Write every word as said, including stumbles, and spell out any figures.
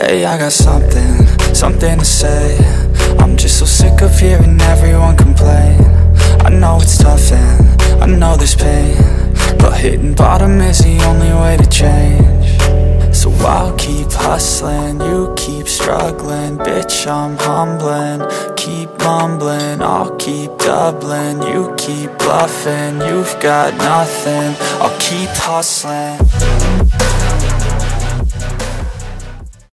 Hey, I got something, something to say. I'm just so sick of hearing everyone complain. I know it's tough and I know there's pain, but hitting bottom is the only way to change. So I'll keep hustling, you keep struggling. Bitch, I'm humbling, keep mumbling. I'll keep doubling, you keep bluffing. You've got nothing, I'll keep hustling.